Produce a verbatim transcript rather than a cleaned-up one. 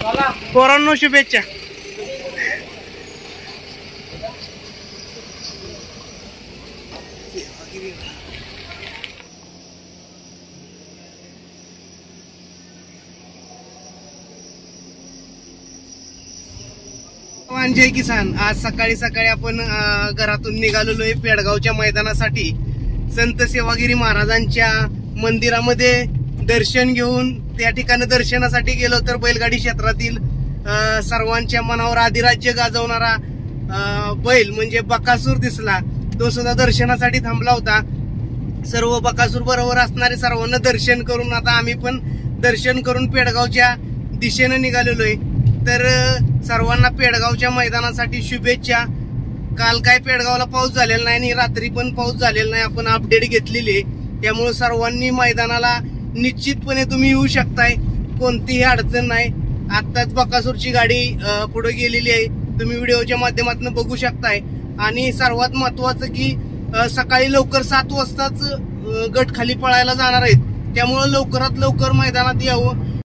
पोरांनो शुभेच्छा. जय किसान. आज सकाळी सकाळी आपण घरातून निघालेलो आहे पेडगावच्या मैदानासाठी. संत सेवागिरी महाराजांच्या मंदिरामध्ये दर्शन घेऊन त्या ठिकाणी दर्शनासाठी गेलो तर बैलगाडी क्षेत्रातील सर्वांच्या मनावर अधिराज्य गाजवणारा बैल म्हणजे बकासूर दिसला. तो सुद्धा दर्शनासाठी थांबला होता. सर्व बकासूर बरोबर असणारे सर्वांना दर्शन करून आता आम्ही पण दर्शन करून पेडगावच्या दिशेने निघालेलो आहे. तर सर्वांना पेडगावच्या मैदानासाठी शुभेच्छा. काल काय पेडगावला पाऊस झालेला नाही आणि रात्री पण पाऊस झालेला नाही. आपण अपडेट घेतलेली आहे. त्यामुळे सर्वांनी मैदानाला निश्चितपणे तुम्ही येऊ शकताय. कोणतीही अडचण नाही. आत्ताच बकासूरची गाडी पुढे गेलेली आहे. तुम्ही व्हिडिओच्या माध्यमातून बघू शकताय. आणि सर्वात महत्वाचं की सकाळी लवकर सात वाजताच गट खाली पळायला जाणार आहेत. त्यामुळे लवकरात लवकर मैदानात यावं.